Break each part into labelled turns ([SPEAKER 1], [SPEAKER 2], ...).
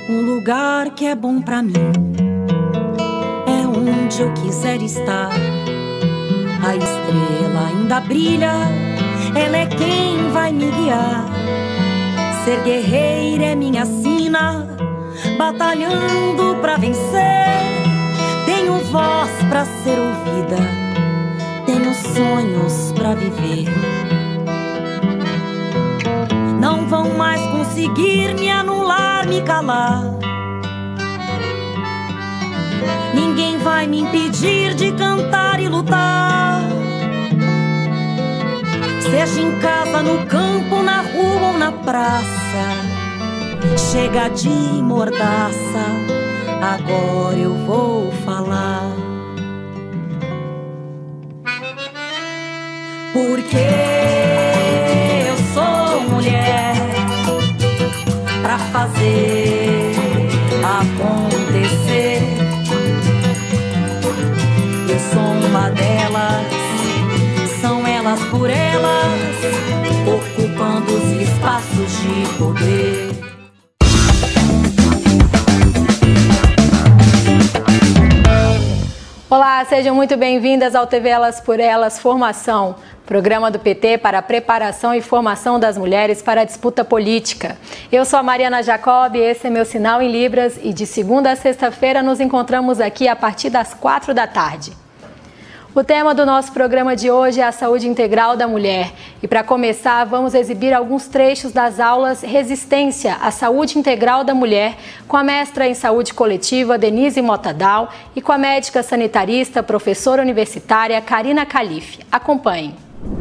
[SPEAKER 1] O lugar que é bom pra mim é onde eu quiser estar. A estrela ainda brilha, ela é quem vai me guiar. Ser guerreira é minha sina, batalhando pra vencer. Tenho voz pra ser ouvida, tenho sonhos pra viver. Não vão mais conseguir me anular, me calar. Ninguém vai me impedir de cantar e lutar. Seja em casa, no campo, na rua ou na praça. Chega de mordaça, agora eu vou falar. Porque eu sou mulher pra fazer acontecer. Eu sou uma delas, são elas por elas, ocupando os espaços de poder.
[SPEAKER 2] Olá, sejam muito bem-vindas ao TV Elas por Elas Formação, programa do PT para a preparação e formação das mulheres para a disputa política. Eu sou a Mariana Jacob, esse é meu sinal em Libras e de segunda a sexta-feira nos encontramos aqui a partir das 4 da tarde. O tema do nosso programa de hoje é a saúde integral da mulher. E para começar, vamos exibir alguns trechos das aulas Resistência à Saúde Integral da Mulher, com a mestra em saúde coletiva Denise Motadal e com a médica sanitarista, professora universitária Karina Calife. Acompanhem.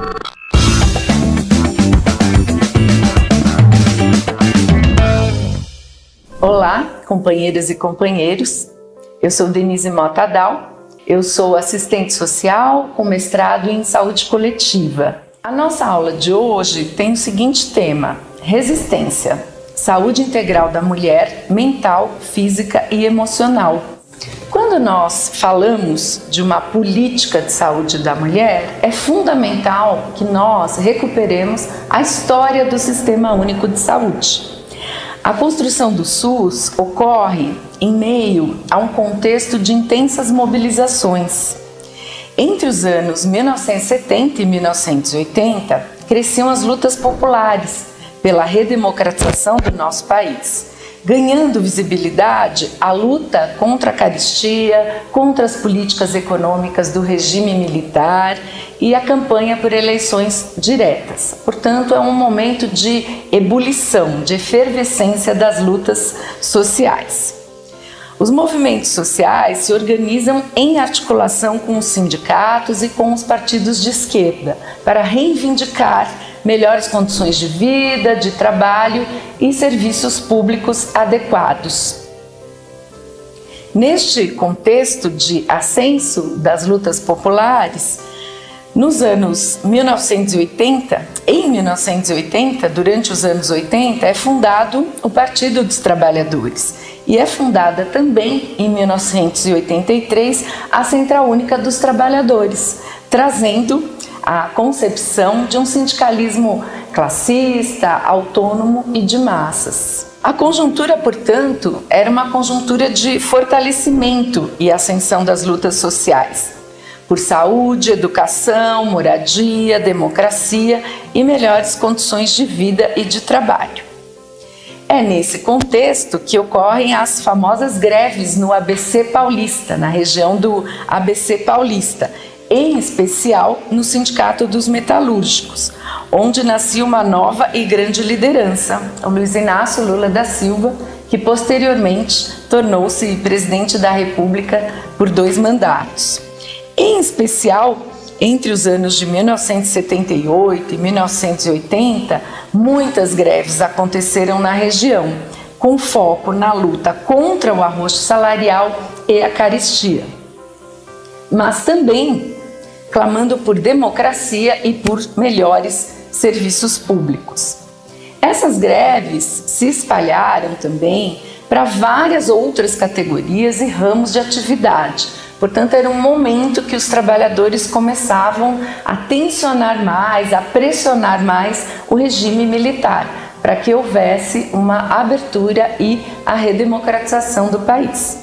[SPEAKER 3] Olá, companheiras e companheiros. Eu sou Denise Motadal. Eu sou assistente social com mestrado em saúde coletiva. A nossa aula de hoje tem o seguinte tema: resistência, saúde integral da mulher, mental, física e emocional. Quando nós falamos de uma política de saúde da mulher, é fundamental que nós recuperemos a história do Sistema Único de Saúde. A construção do SUS ocorre em meio a um contexto de intensas mobilizações. Entre os anos 1970 e 1980, cresciam as lutas populares pela redemocratização do nosso país, ganhando visibilidade a luta contra a carestia, contra as políticas econômicas do regime militar e a campanha por eleições diretas. Portanto, é um momento de ebulição, de efervescência das lutas sociais. Os movimentos sociais se organizam em articulação com os sindicatos e com os partidos de esquerda para reivindicar melhores condições de vida, de trabalho e serviços públicos adequados. Neste contexto de ascenso das lutas populares, nos anos 1980, durante os anos 80, é fundado o Partido dos Trabalhadores e é fundada também em 1983 a Central Única dos Trabalhadores, trazendo a concepção de um sindicalismo classista, autônomo e de massas. A conjuntura, portanto, era uma conjuntura de fortalecimento e ascensão das lutas sociais, por saúde, educação, moradia, democracia e melhores condições de vida e de trabalho. É nesse contexto que ocorrem as famosas greves no ABC Paulista, na região do ABC Paulista, em especial no Sindicato dos Metalúrgicos, onde nascia uma nova e grande liderança, o Luiz Inácio Lula da Silva, que posteriormente tornou-se presidente da República por 2 mandatos. Em especial, entre os anos de 1978 e 1980, muitas greves aconteceram na região, com foco na luta contra o arroxo salarial e a carestia, mas também clamando por democracia e por melhores serviços públicos. Essas greves se espalharam também para várias outras categorias e ramos de atividade. Portanto, era um momento que os trabalhadores começavam a tensionar mais, a pressionar mais o regime militar, para que houvesse uma abertura e a redemocratização do país.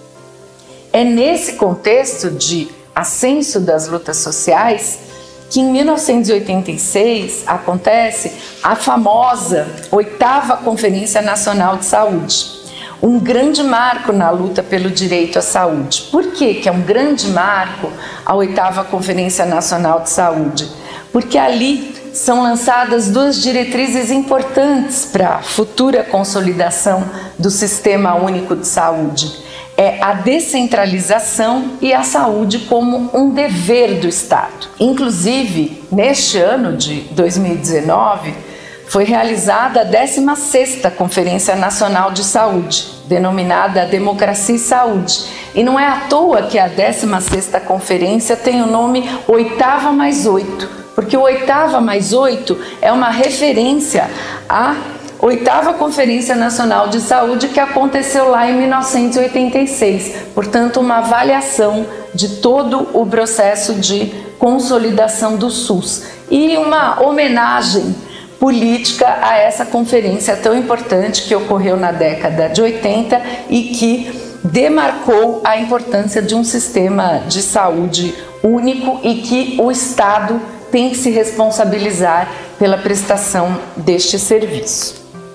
[SPEAKER 3] É nesse contexto de ascenso das lutas sociais que em 1986 acontece a famosa 8ª Conferência Nacional de Saúde, um grande marco na luta pelo direito à saúde. Por que é um grande marco a 8ª Conferência Nacional de Saúde? Porque ali são lançadas 2 diretrizes importantes para a futura consolidação do Sistema Único de Saúde. É a descentralização e a saúde como um dever do Estado. Inclusive, neste ano de 2019, foi realizada a 16ª Conferência Nacional de Saúde, denominada Democracia e Saúde. E não é à toa que a 16ª Conferência tem o nome 8ª+8, porque o 8ª+8 é uma referência à 8ª Conferência Nacional de Saúde que aconteceu lá em 1986. Portanto, uma avaliação de todo o processo de consolidação do SUS e uma homenagem política a essa conferência tão importante que ocorreu na década de 80 e que demarcou a importância de um sistema de saúde único e que o Estado tem que se responsabilizar pela prestação deste serviço.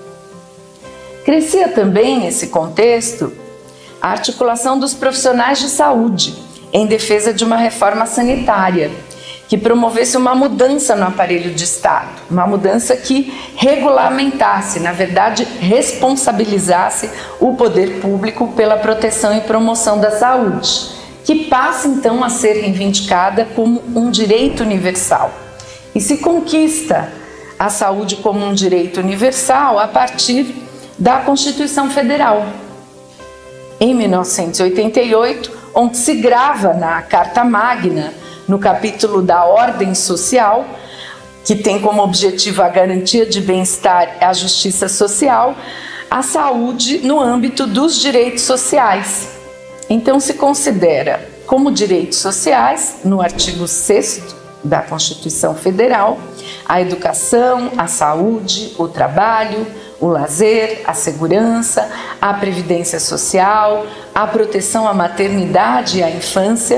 [SPEAKER 3] Crescia também nesse contexto a articulação dos profissionais de saúde em defesa de uma reforma sanitária que promovesse uma mudança no aparelho de Estado, uma mudança que regulamentasse, na verdade, responsabilizasse o poder público pela proteção e promoção da saúde, que passa então a ser reivindicada como um direito universal. E se conquista a saúde como um direito universal a partir da Constituição Federal, em 1988, onde se grava na Carta Magna, no capítulo da ordem social, que tem como objetivo a garantia de bem-estar e a justiça social, a saúde no âmbito dos direitos sociais. Então se considera como direitos sociais, no artigo 6º da Constituição Federal, a educação, a saúde, o trabalho, o lazer, a segurança, a previdência social, a proteção à maternidade e à infância,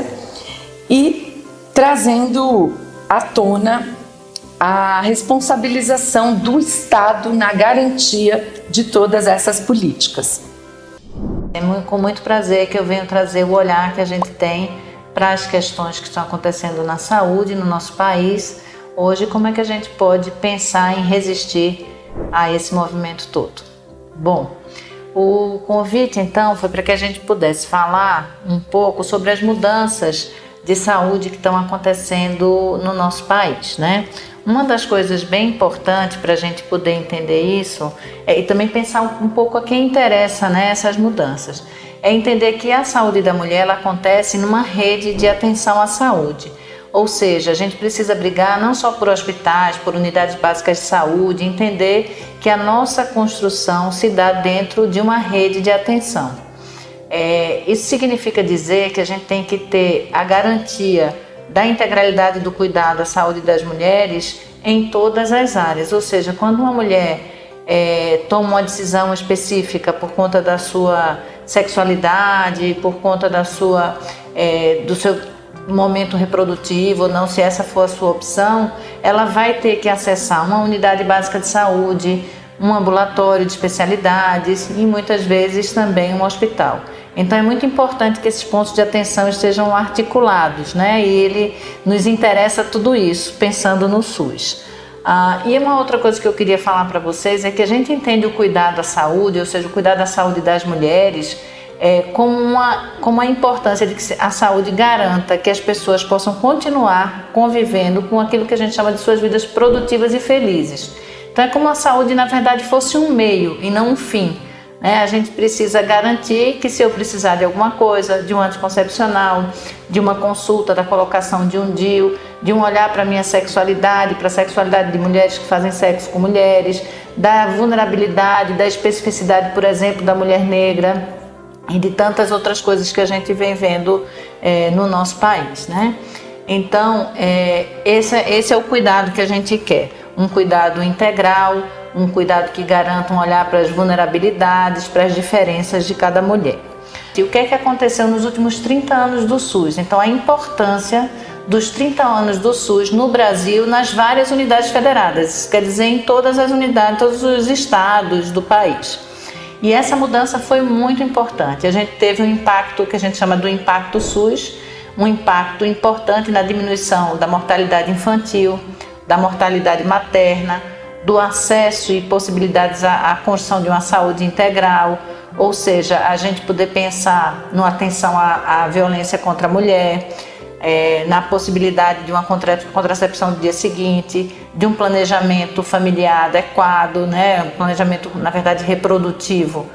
[SPEAKER 3] e trazendo à tona a responsabilização do Estado na garantia de todas essas políticas.
[SPEAKER 4] É com muito prazer que eu venho trazer o olhar que a gente tem para as questões que estão acontecendo na saúde no nosso país. Hoje, como é que a gente pode pensar em resistir a esse movimento todo? Bom, o convite então foi para que a gente pudesse falar um pouco sobre as mudanças de saúde que estão acontecendo no nosso país, né? Uma das coisas bem importantes para a gente poder entender isso e também pensar um pouco a quem interessa, né, essas mudanças, é entender que a saúde da mulher ela acontece numa rede de atenção à saúde. Ou seja, a gente precisa brigar não só por hospitais, por unidades básicas de saúde, entender que a nossa construção se dá dentro de uma rede de atenção. Isso significa dizer que a gente tem que ter a garantia da integralidade do cuidado à saúde das mulheres em todas as áreas. Ou seja, quando uma mulher toma uma decisão específica por conta da sua sexualidade, por conta do seu momento reprodutivo, ou não, se essa for a sua opção, ela vai ter que acessar uma unidade básica de saúde, um ambulatório de especialidades e muitas vezes também um hospital. Então é muito importante que esses pontos de atenção estejam articulados, né? E ele nos interessa tudo isso, pensando no SUS. E uma outra coisa que eu queria falar para vocês é que a gente entende o cuidado à saúde, ou seja, o cuidado à saúde das mulheres, como a importância de que a saúde garanta que as pessoas possam continuar convivendo com aquilo que a gente chama de suas vidas produtivas e felizes. Então é como a saúde, na verdade, fosse um meio e não um fim. A gente precisa garantir que, se eu precisar de alguma coisa, de um anticoncepcional, de uma consulta, da colocação de um DIU, de um olhar para a minha sexualidade, para a sexualidade de mulheres que fazem sexo com mulheres, da vulnerabilidade, da especificidade, por exemplo, da mulher negra e de tantas outras coisas que a gente vem vendo no nosso país, né? Então, esse é o cuidado que a gente quer, um cuidado integral, um cuidado que garanta um olhar para as vulnerabilidades, para as diferenças de cada mulher. E o que é que aconteceu nos últimos 30 anos do SUS? Então, a importância dos 30 anos do SUS no Brasil nas várias unidades federadas, isso quer dizer em todas as unidades, todos os estados do país. E essa mudança foi muito importante. A gente teve um impacto que a gente chama do impacto SUS, um impacto importante na diminuição da mortalidade infantil, da mortalidade materna, do acesso e possibilidades à construção de uma saúde integral, ou seja, a gente poder pensar na atenção à violência contra a mulher, na possibilidade de uma contracepção no dia seguinte, de um planejamento familiar adequado, né? Um planejamento, na verdade, reprodutivo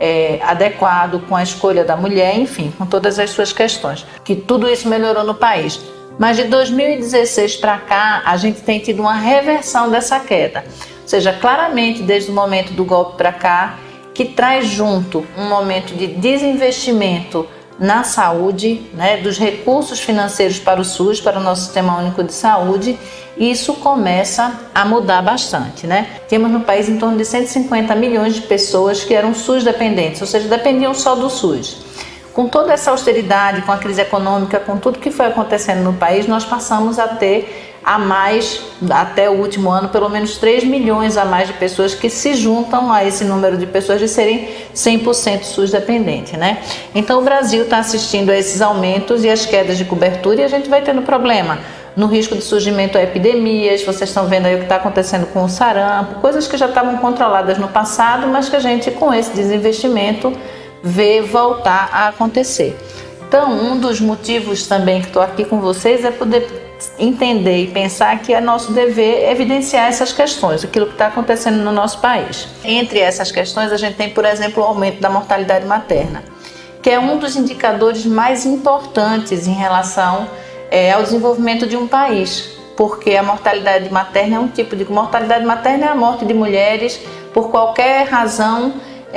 [SPEAKER 4] adequado com a escolha da mulher, enfim, com todas as suas questões. Que tudo isso melhorou no país. Mas de 2016 para cá, a gente tem tido uma reversão dessa queda. Ou seja, claramente desde o momento do golpe para cá, que traz junto um momento de desinvestimento na saúde, né, dos recursos financeiros para o SUS, para o nosso Sistema Único de Saúde, e isso começa a mudar bastante, né? Temos no país em torno de 150 milhões de pessoas que eram SUS dependentes, ou seja, dependiam só do SUS. Com toda essa austeridade, com a crise econômica, com tudo que foi acontecendo no país, nós passamos a ter a mais, até o último ano, pelo menos 3 milhões a mais de pessoas que se juntam a esse número de pessoas de serem 100% SUS dependente, né? Então o Brasil está assistindo a esses aumentos e as quedas de cobertura e a gente vai tendo problema no risco de surgimento a epidemias. Vocês estão vendo aí o que está acontecendo com o sarampo, coisas que já estavam controladas no passado, mas que a gente, com esse desinvestimento, vê voltar a acontecer. Então, um dos motivos também que estou aqui com vocês é poder entender e pensar que é nosso dever evidenciar essas questões, aquilo que está acontecendo no nosso país. Entre essas questões, a gente tem, por exemplo, o aumento da mortalidade materna, que é um dos indicadores mais importantes em relação ao desenvolvimento de um país, porque a mortalidade materna é um tipo de mortalidade materna, é a morte de mulheres por qualquer razão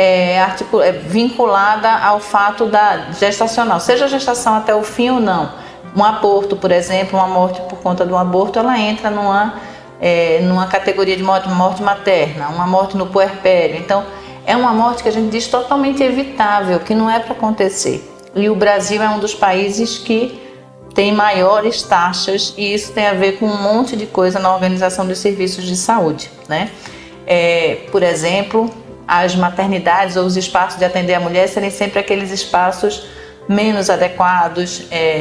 [SPEAKER 4] vinculada ao fato da gestacional, seja a gestação até o fim ou não. Um aborto, por exemplo, uma morte por conta de um aborto, ela entra numa categoria de morte materna, uma morte no puerpério. Então, é uma morte que a gente diz totalmente evitável, que não é para acontecer. E o Brasil é um dos países que tem maiores taxas, e isso tem a ver com um monte de coisa na organização dos serviços de saúde, né? Por exemplo, as maternidades ou os espaços de atender a mulher serem sempre aqueles espaços menos adequados,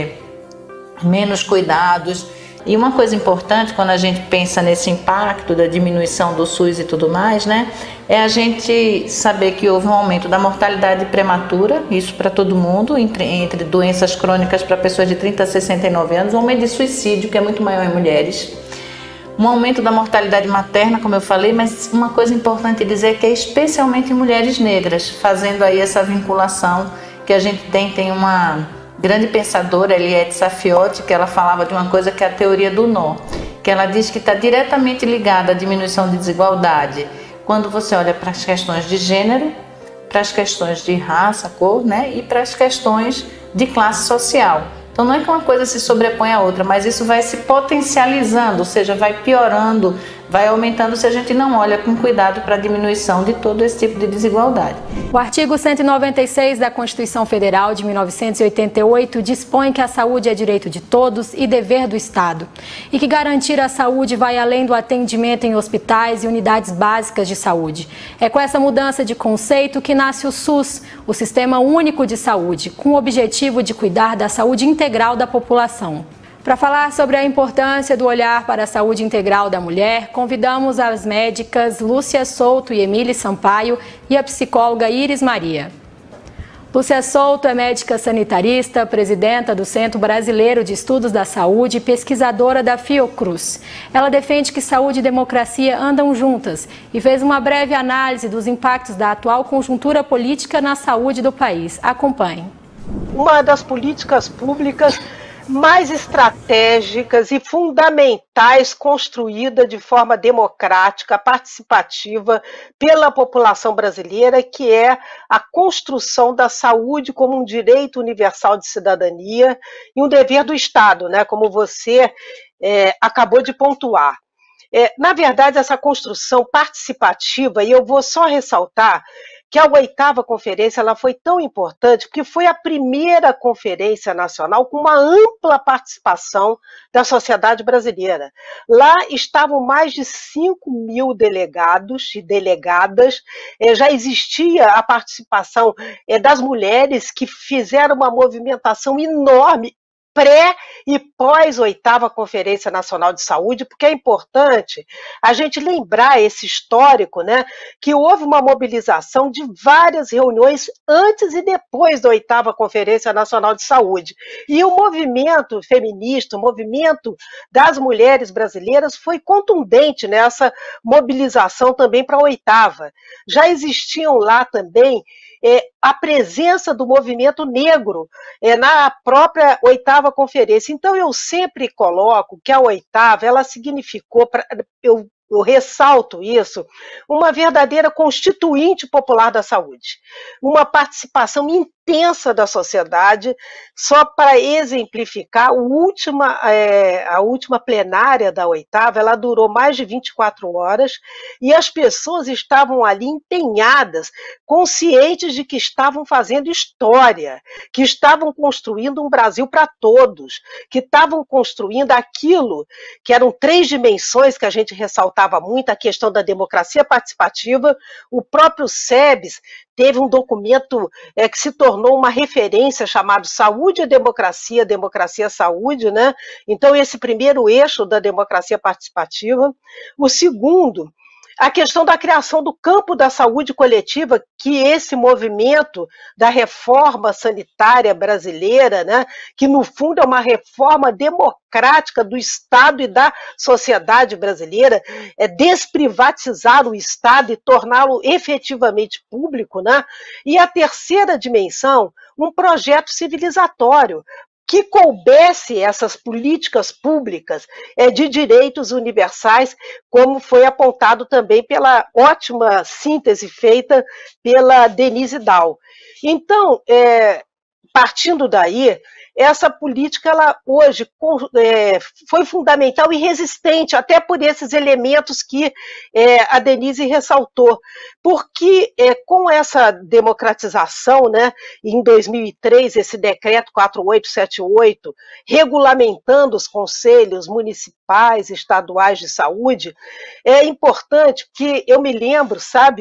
[SPEAKER 4] menos cuidados. E uma coisa importante quando a gente pensa nesse impacto da diminuição do SUS e tudo mais, né, é a gente saber que houve um aumento da mortalidade prematura, isso para todo mundo, entre doenças crônicas para pessoas de 30 a 69 anos, um aumento de suicídio, que é muito maior em mulheres, um aumento da mortalidade materna, como eu falei, mas uma coisa importante dizer que é especialmente em mulheres negras, fazendo aí essa vinculação que a gente tem uma grande pensadora, Eliette Saffioti, que ela falava de uma coisa que é a teoria do nó, que ela diz que está diretamente ligada à diminuição de desigualdade quando você olha para as questões de gênero, para as questões de raça, cor, né, e para as questões de classe social. Então não é que uma coisa se sobrepõe à outra, mas isso vai se potencializando, ou seja, vai piorando, vai aumentando se a gente não olha com cuidado para a diminuição de todo esse tipo de desigualdade.
[SPEAKER 2] O artigo 196 da Constituição Federal de 1988 dispõe que a saúde é direito de todos e dever do Estado, e que garantir a saúde vai além do atendimento em hospitais e unidades básicas de saúde. É com essa mudança de conceito que nasce o SUS, o Sistema Único de Saúde, com o objetivo de cuidar da saúde integral da população. Para falar sobre a importância do olhar para a saúde integral da mulher, convidamos as médicas Lúcia Souto e Emília Sampaio e a psicóloga Iris Maria. Lúcia Souto é médica sanitarista, presidenta do Centro Brasileiro de Estudos da Saúde e pesquisadora da Fiocruz. Ela defende que saúde e democracia andam juntas e fez uma breve análise dos impactos da atual conjuntura política na saúde do país. Acompanhe.
[SPEAKER 5] Uma das políticas públicas mais estratégicas e fundamentais construída de forma democrática, participativa pela população brasileira, que é a construção da saúde como um direito universal de cidadania e um dever do Estado, né, como você acabou de pontuar. Na verdade, essa construção participativa, e eu vou só ressaltar que a 8ª conferência ela foi tão importante porque foi a primeira conferência nacional com uma ampla participação da sociedade brasileira. Lá estavam mais de 5.000 delegados e delegadas, já existia a participação das mulheres que fizeram uma movimentação enorme pré e pós 8ª Conferência Nacional de Saúde, porque é importante a gente lembrar esse histórico, né, que houve uma mobilização de várias reuniões antes e depois da 8ª Conferência Nacional de Saúde. E o movimento feminista, o movimento das mulheres brasileiras foi contundente nessa mobilização também para a 8ª. Já existiam lá também a presença do movimento negro na própria 8ª Conferência. Então, eu sempre coloco que a 8ª, ela significou, eu ressalto isso, uma verdadeira constituinte popular da saúde, uma participação intensa da sociedade. Só para exemplificar, a última plenária da 8ª, ela durou mais de 24 horas e as pessoas estavam ali empenhadas, conscientes de que estavam fazendo história, que estavam construindo um Brasil para todos, que estavam construindo aquilo que eram 3 dimensões que a gente ressaltava muito, a questão da democracia participativa. O próprio SEBS teve um documento que se tornou uma referência chamado Saúde e Democracia, Democracia e Saúde, né? Então, esse primeiro eixo da democracia participativa. O segundo, a questão da criação do campo da saúde coletiva, que esse movimento da reforma sanitária brasileira, né, que no fundo é uma reforma democrática do Estado e da sociedade brasileira, desprivatizar o Estado e torná-lo efetivamente público, né? E a terceira dimensão, um projeto civilizatório, que coubesse essas políticas públicas de direitos universais, como foi apontado também pela ótima síntese feita pela Denise Dow. Então, partindo daí, essa política, ela hoje foi fundamental e resistente, até por esses elementos que a Denise ressaltou, porque com essa democratização, né, em 2003, esse decreto 4878, regulamentando os conselhos municipais, estaduais de saúde, é importante que eu me lembro, sabe,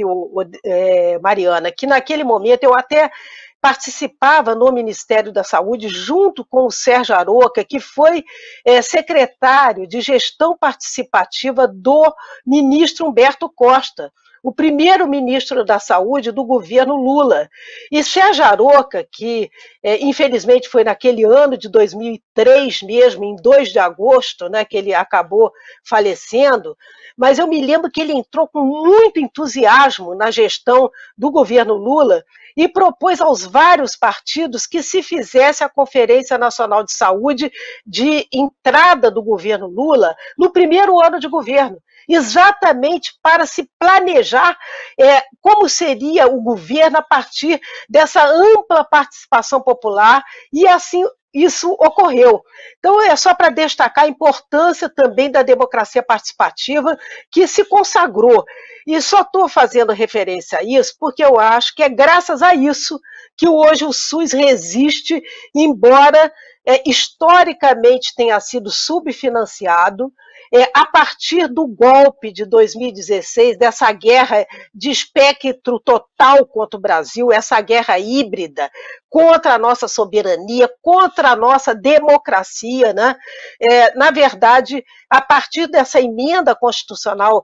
[SPEAKER 5] Mariana, que naquele momento eu até participava no Ministério da Saúde, junto com o Sérgio Aroca, que foi secretário de Gestão Participativa do ministro Humberto Costa, o primeiro ministro da Saúde do governo Lula. E Sérgio Aroca, que infelizmente foi naquele ano de 2003 mesmo, em 2 de agosto, né, que ele acabou falecendo, mas eu me lembro que ele entrou com muito entusiasmo na gestão do governo Lula e propôs aos vários partidos que se fizesse a Conferência Nacional de Saúde de entrada do governo Lula no primeiro ano de governo, exatamente para se planejar como seria o governo a partir dessa ampla participação popular, e assim isso ocorreu. Então, é só para destacar a importância também da democracia participativa, que se consagrou. E só estou fazendo referência a isso porque eu acho que é graças a isso que hoje o SUS resiste, embora historicamente tenha sido subfinanciado. A partir do golpe de 2016, dessa guerra de espectro total contra o Brasil, essa guerra híbrida contra a nossa soberania, contra a nossa democracia, né? Na verdade, a partir dessa emenda constitucional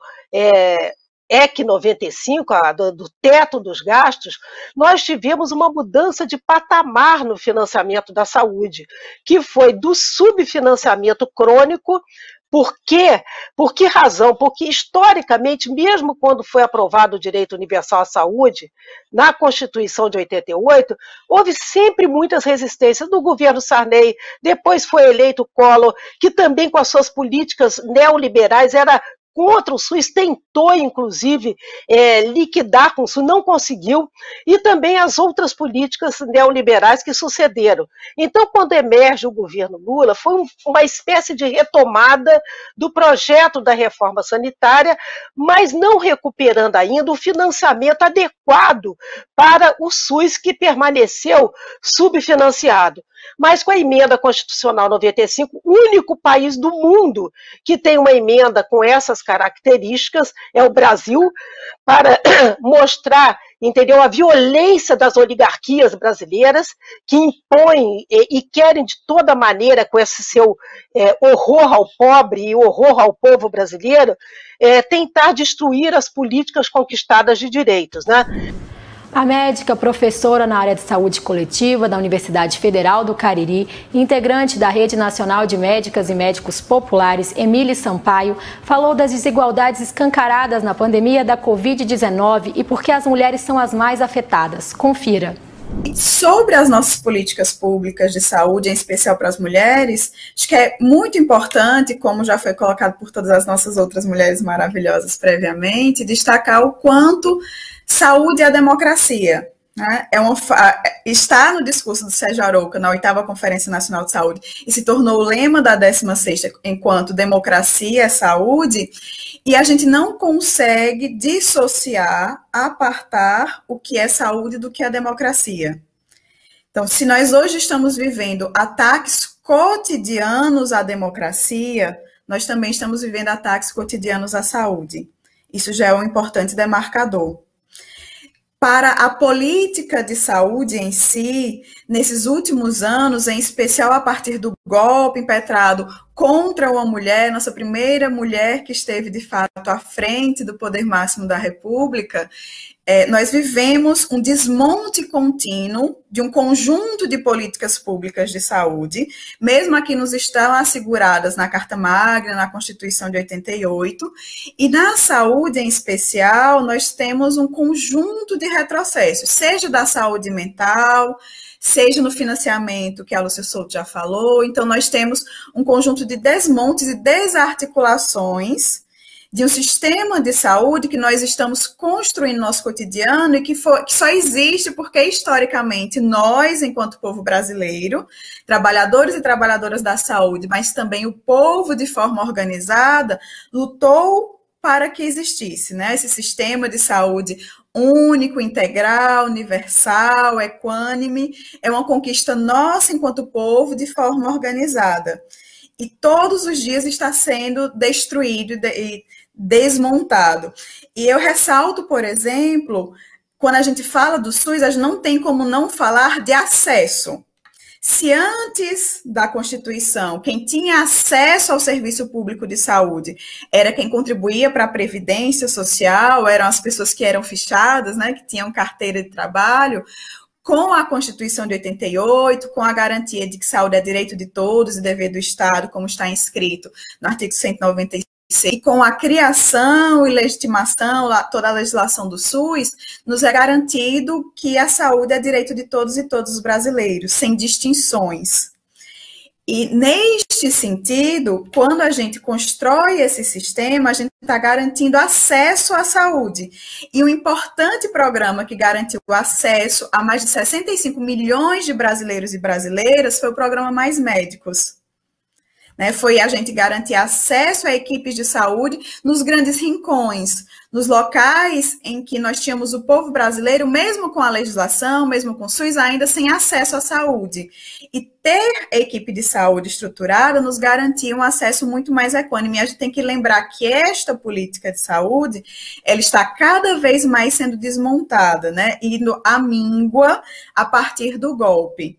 [SPEAKER 5] EC 95, do teto dos gastos, nós tivemos uma mudança de patamar no financiamento da saúde, que foi do subfinanciamento crônico. Por quê? Por que razão? Porque, historicamente, mesmo quando foi aprovado o direito universal à saúde, na Constituição de 88, houve sempre muitas resistências do governo Sarney, depois foi eleito o Collor, que também com as suas políticas neoliberais era contra o SUS, tentou, inclusive, liquidar com o SUS, não conseguiu, e também as outras políticas neoliberais que sucederam. Então, quando emerge o governo Lula, foi uma espécie de retomada do projeto da reforma sanitária, mas não recuperando ainda o financiamento adequado para o SUS, que permaneceu subfinanciado. Mas com a emenda constitucional 95, o único país do mundo que tem uma emenda com essas características é o Brasil, para mostrar, entendeu, a violência das oligarquias brasileiras, que impõem e querem de toda maneira, com esse seu horror ao pobre e horror ao povo brasileiro, tentar destruir as políticas conquistadas de direitos, né?
[SPEAKER 2] A médica, professora na área de saúde coletiva da Universidade Federal do Cariri, integrante da Rede Nacional de Médicas e Médicos Populares, Emília Sampaio, falou das desigualdades escancaradas na pandemia da Covid-19 e por que as mulheres são as mais afetadas. Confira.
[SPEAKER 6] Sobre as nossas políticas públicas de saúde, em especial para as mulheres, acho que é muito importante, como já foi colocado por todas as nossas outras mulheres maravilhosas previamente, destacar o quanto saúde é a democracia. Né? Está no discurso do Sérgio Arouca, na 8ª Conferência Nacional de Saúde, e se tornou o lema da 16ª, enquanto democracia é saúde, e a gente não consegue dissociar, apartar o que é saúde do que é democracia. Então, se nós hoje estamos vivendo ataques cotidianos à democracia, nós também estamos vivendo ataques cotidianos à saúde. Isso já é um importante demarcador. Para a política de saúde em si, nesses últimos anos, em especial a partir do golpe impetrado contra uma mulher, nossa primeira mulher que esteve, de fato, à frente do poder máximo da República, nós vivemos um desmonte contínuo de um conjunto de políticas públicas de saúde, mesmo a que nos estão asseguradas na Carta Magna, na Constituição de 88, e na saúde em especial, nós temos um conjunto de retrocessos, seja da saúde mental, seja no financiamento, que a Lúcia Souto já falou. Então, nós temos um conjunto de desmontes e desarticulações de um sistema de saúde que nós estamos construindo no nosso cotidiano e que só existe porque, historicamente, nós, enquanto povo brasileiro, trabalhadores e trabalhadoras da saúde, mas também o povo, de forma organizada, lutou para que existisse, né, esse sistema de saúde único, integral, universal, equânime. É uma conquista nossa, enquanto povo, de forma organizada. E todos os dias está sendo destruído e desmontado. E eu ressalto, por exemplo, quando a gente fala do SUS, a gente não tem como não falar de acesso. Se antes da Constituição, quem tinha acesso ao serviço público de saúde era quem contribuía para a Previdência Social, eram as pessoas que eram fichadas, né, que tinham carteira de trabalho, com a Constituição de 88, com a garantia de que saúde é direito de todos e dever do Estado, como está inscrito no artigo 196, e com a criação e legitimação, toda a legislação do SUS, nos é garantido que a saúde é direito de todos e todos os brasileiros, sem distinções. E, neste sentido, quando a gente constrói esse sistema, a gente está garantindo acesso à saúde. E um importante programa que garantiu o acesso a mais de 65 milhões de brasileiros e brasileiras foi o programa Mais Médicos. Foi a gente garantir acesso a equipes de saúde nos grandes rincões, nos locais em que nós tínhamos o povo brasileiro, mesmo com a legislação, mesmo com o SUS, ainda sem acesso à saúde. E ter equipe de saúde estruturada nos garantia um acesso muito mais equânime. E a gente tem que lembrar que esta política de saúde, ela está cada vez mais sendo desmontada, né? Indo à míngua a partir do golpe.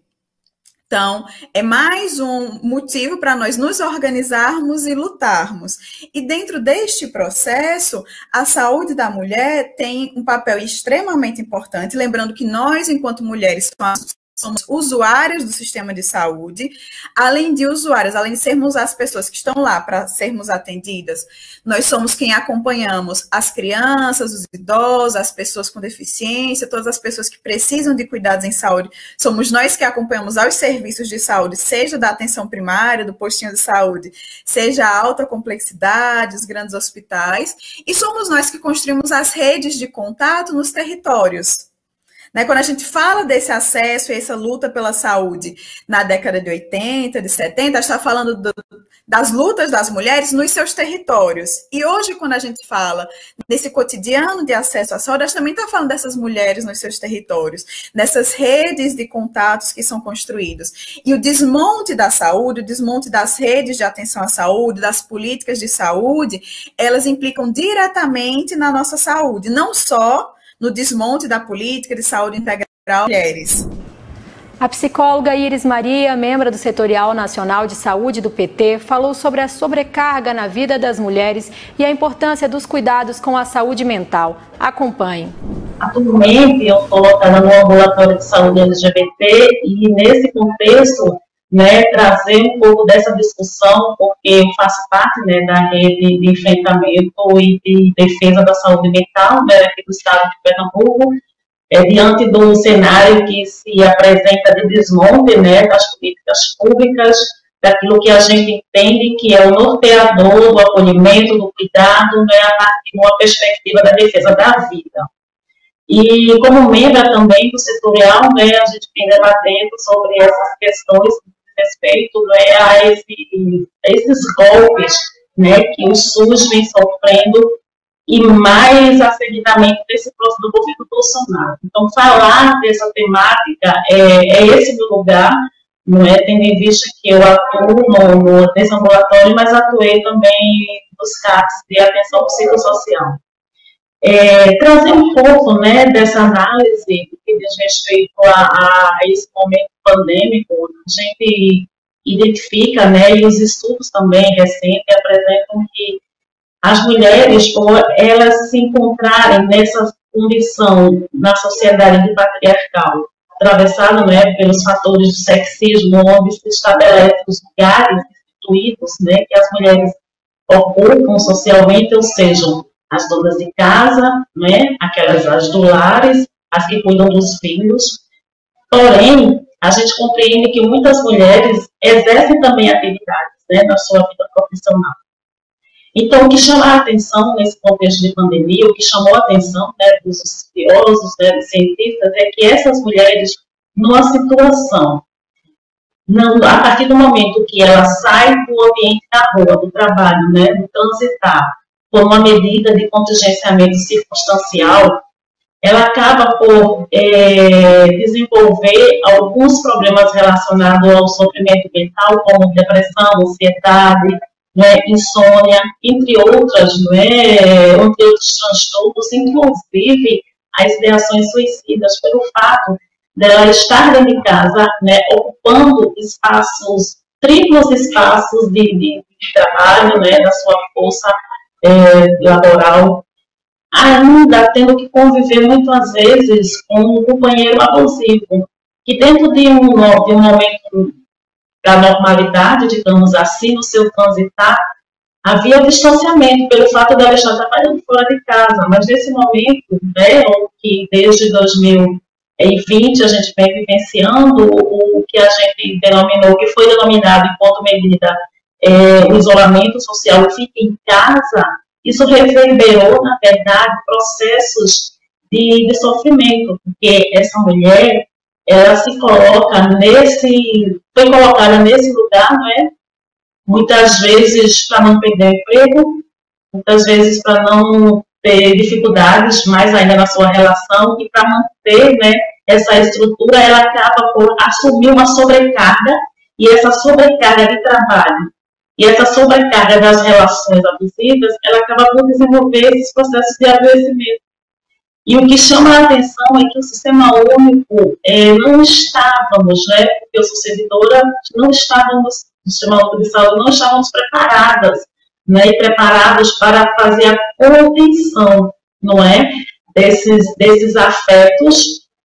[SPEAKER 6] Então, é mais um motivo para nós nos organizarmos e lutarmos. E dentro deste processo, a saúde da mulher tem um papel extremamente importante, lembrando que nós, enquanto mulheres, somos usuários do sistema de saúde, além de usuários, além de sermos as pessoas que estão lá para sermos atendidas, nós somos quem acompanhamos as crianças, os idosos, as pessoas com deficiência, todas as pessoas que precisam de cuidados em saúde, somos nós que acompanhamos aos serviços de saúde, seja da atenção primária, do postinho de saúde, seja a alta complexidade, os grandes hospitais, e somos nós que construímos as redes de contato nos territórios. Né, quando a gente fala desse acesso e essa luta pela saúde na década de 80, de 70, a gente está falando das lutas das mulheres nos seus territórios. E hoje, quando a gente fala desse cotidiano de acesso à saúde, a gente também está falando dessas mulheres nos seus territórios, nessas redes de contatos que são construídos. E o desmonte da saúde, o desmonte das redes de atenção à saúde, das políticas de saúde, elas implicam diretamente na nossa saúde, não só no desmonte da política de saúde integral de mulheres.
[SPEAKER 2] A psicóloga Iris Maria, membro do Setorial Nacional de Saúde do PT, falou sobre a sobrecarga na vida das mulheres e a importância dos cuidados com a saúde mental. Acompanhe.
[SPEAKER 7] Atualmente, eu estou lotada no ambulatório de saúde LGBT e, nesse contexto, né, trazer um pouco dessa discussão, porque eu faço parte, né, da rede de enfrentamento e de defesa da saúde mental, né, aqui do estado de Pernambuco, diante de um cenário que se apresenta de desmonte, né, das políticas públicas, daquilo que a gente entende que é o norteador do acolhimento, do cuidado, né, a partir de uma perspectiva da defesa da vida. E como membro também do setorial, né, a gente vem debatendo sobre essas questões respeito, né, a esses golpes, né, que o SUS vem sofrendo e mais acertadamente desse próximo do governo Bolsonaro. Então, falar dessa temática é esse meu lugar, não é, tendo em vista que eu atuo nesse ambulatório, mas atuei também nos CAPs de atenção psicossocial. Trazer um pouco, né, dessa análise que diz respeito a esse momento pandêmico, a gente identifica, né, e os estudos também recentes apresentam que as mulheres, por elas se encontrarem nessa condição na sociedade patriarcal, atravessado, né, pelos fatores do sexismo, onde se estabelecem os lugares instituídos, né, que as mulheres ocupam socialmente, ou seja, as donas de casa, né, as do lares, as que cuidam dos filhos. Porém, a gente compreende que muitas mulheres exercem também atividades, né, na sua vida profissional. Então, o que chama a atenção nesse contexto de pandemia, o que chamou a atenção, né, dos estudiosos, né, dos cientistas, é que essas mulheres, numa situação, a partir do momento que ela sai do ambiente da rua, do trabalho, né, do transitar, por uma medida de contingenciamento circunstancial, ela acaba por desenvolver alguns problemas relacionados ao sofrimento mental, como depressão, ansiedade, né, insônia, entre outros transtornos, inclusive as ideações suicidas, pelo fato dela estar dentro de casa, né, ocupando triplos espaços de trabalho, né, da sua força laboral, ainda tendo que conviver muitas vezes com um companheiro abusivo, que dentro de um momento da normalidade, digamos assim, no seu transitar, havia distanciamento pelo fato dela estar trabalhando fora de casa, mas nesse momento, né, que desde 2020 a gente vem vivenciando o que a gente denominou, que foi denominado enquanto medida o isolamento social, fica em casa, isso reverberou, na verdade, processos de sofrimento, porque essa mulher, ela se coloca foi colocada nesse lugar, não é? Muitas vezes para não perder o emprego, muitas vezes para não ter dificuldades mais ainda na sua relação, e para manter, né, essa estrutura, ela acaba por assumir uma sobrecarga, e essa sobrecarga de trabalho e essa sobrecarga das relações abusivas, ela acaba por desenvolver esses processos de adoecimento. E o que chama a atenção é que o Sistema Único, não estávamos, né, porque eu sou servidora, no Sistema Único de Saúde, não estávamos preparadas, né, e preparados para fazer a contenção, não é, desses afetos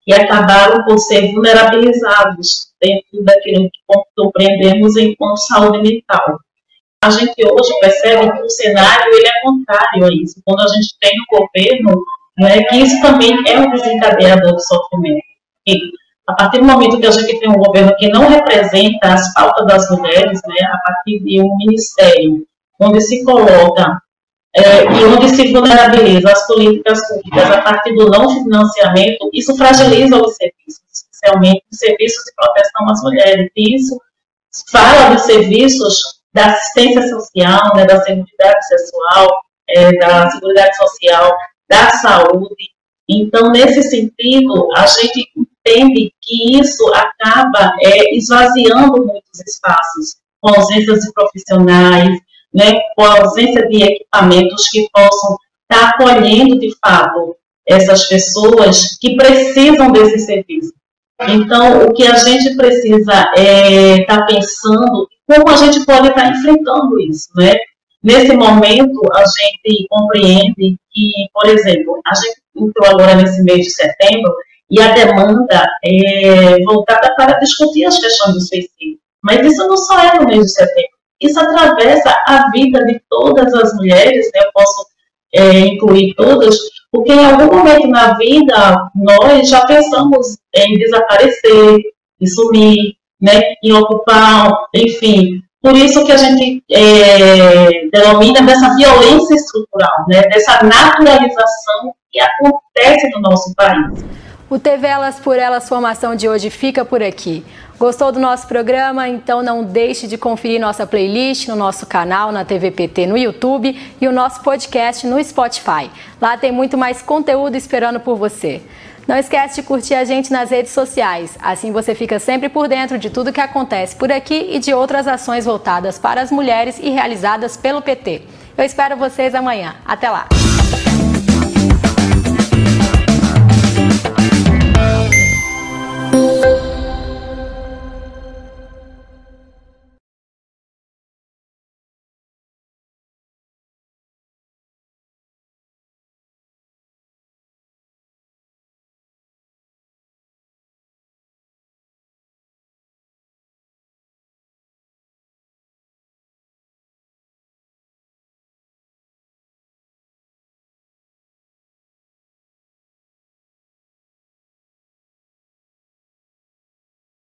[SPEAKER 7] e acabaram por ser vulnerabilizados dentro daquilo que compreendemos enquanto saúde mental. A gente hoje percebe que o cenário ele é contrário a isso, quando a gente tem um governo, né, que isso também é um desencadeador de sofrimento. E a partir do momento que a gente tem um governo que não representa as pautas das mulheres, né, a partir de um ministério onde se coloca e onde se vulnerabiliza as políticas públicas a partir do não financiamento, isso fragiliza os serviços, especialmente os serviços de proteção às mulheres. E isso fala dos serviços da assistência social, né, da seguridade sexual, da seguridade social, da saúde. Então, nesse sentido, a gente entende que isso acaba esvaziando muitos espaços, com ausências de profissionais, né, com a ausência de equipamentos que possam estar acolhendo, de fato, essas pessoas que precisam desse serviço. Então, o que a gente precisa estar pensando, como a gente pode estar enfrentando isso, né? Nesse momento, a gente compreende que, por exemplo, a gente entrou agora nesse mês de setembro e a demanda é voltada para discutir as questões do suicídio. Mas isso não só é no mês de setembro, isso atravessa a vida de todas as mulheres, né? Eu posso incluir todas, porque em algum momento na vida nós já pensamos em desaparecer, em sumir, né? Em ocupar, enfim. Por isso que a gente denomina dessa violência estrutural, né? Dessa naturalização que acontece no nosso país.
[SPEAKER 2] O TV Elas por Elas Formação de hoje fica por aqui. Gostou do nosso programa? Então não deixe de conferir nossa playlist no nosso canal, na TVPT no YouTube e o nosso podcast no Spotify. Lá tem muito mais conteúdo esperando por você. Não esquece de curtir a gente nas redes sociais, assim você fica sempre por dentro de tudo que acontece por aqui e de outras ações voltadas para as mulheres e realizadas pelo PT. Eu espero vocês amanhã. Até lá!